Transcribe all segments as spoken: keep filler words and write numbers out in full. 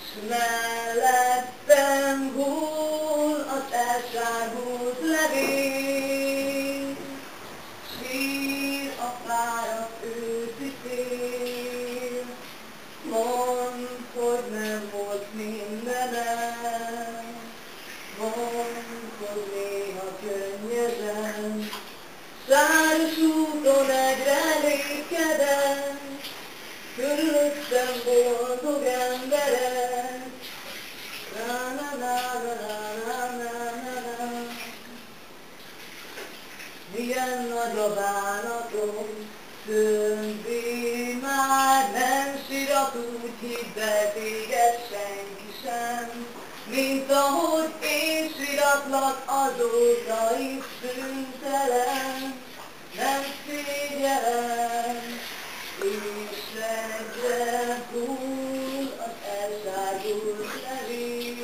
mellettem hull az elságult levél, sír a fáradt őszi szél. Mondd, hogy nem volt mindenem, mondd, hogy néha könnyedem, száros úton egyre lépkedem, körülöttem boldog emberek. Na-na-na-na-na-na-na-na. Milyen nagy a bánatom, többé már nem sírat, úgy hidd el téged senki sem, mint ahogy én síratlak azóta is szüntelen. Nem szégyellem, és egyre hull az elságult levél.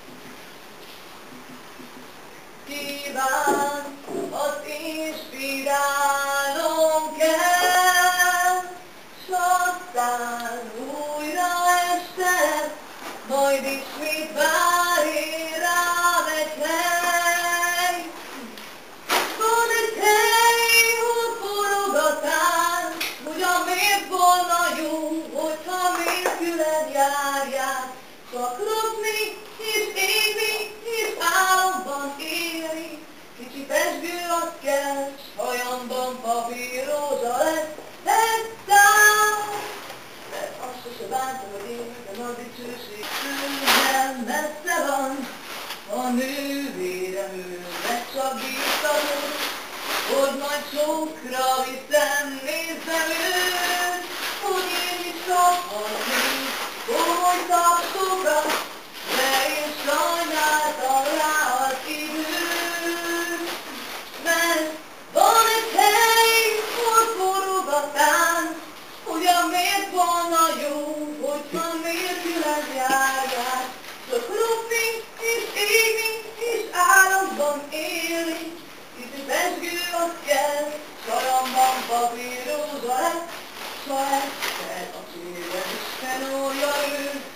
Kíván, az inspirálnom kell, s aztán újra este, majd ismét vár én rám egy hely. Van egy hely, hol forog a tánc, ugyan miért volna jó, hogyha nélküled járják, csak ropni és égni és álomban élni. Kicsi pezsgő az kell, s hajamban papírrózsa lesz, hettár. Mert azt sose bántam, hogy énekem a dicsőség tőlem messze van. A nővérem ő, meg csak bíztatott, hogy majd sokra viszem, nézzem őt, hogy én is kaphatnék komoly tapsokat, de én sajnáltam rá az időt. Mert van egy hely, hol forog a tánc, ugyan miért volna jó, hogyha nélküled járják, csak ropni és égni és álomban élni. Kicsi pezsgő az kell, sajamban papírrózsa lesz, s ha egyszer a csőben Isten orja ő,